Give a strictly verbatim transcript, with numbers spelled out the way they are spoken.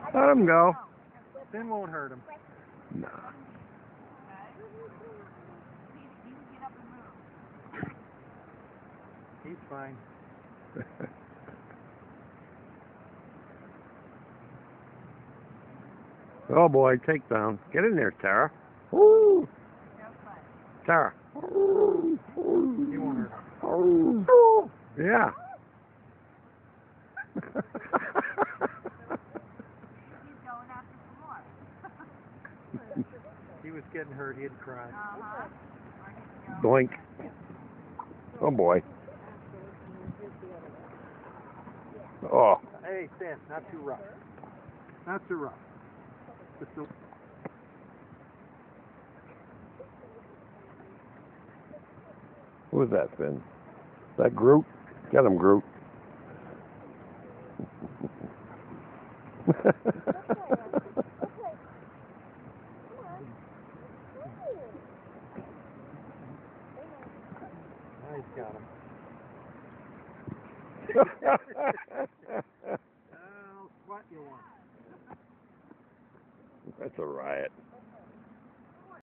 Let him go. Finn won't hurt him. Nah. He's fine. Oh boy, takedown. Get in there, Tara. Woo! Tara. He won't hurt him. Yeah. He was getting hurt. He had cried. Doink. Oh boy. Oh. Hey, Finn, not too rough. Not too rough. Just a... Who is that, Finn? Is that Grut? Get him, Grut. Now he's got him. Oh, what you want? That's a riot.